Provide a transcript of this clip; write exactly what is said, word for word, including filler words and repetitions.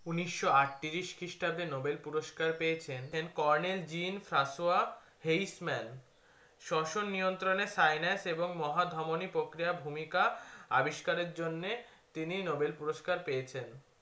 উনিশশো আটত্রিশ খ্রিস্টাব্দে নোবেল পুরস্কার পেয়েছেন কর্নেল জিন ফ্রাঁসোয়া হেইসম্যান। শ্বসন নিয়ন্ত্রণে সাইনাস এবং মহাধমনী প্রক্রিয়া ভূমিকা আবিষ্কারের জন্য তিনি নোবেল পুরস্কার পেয়েছেন।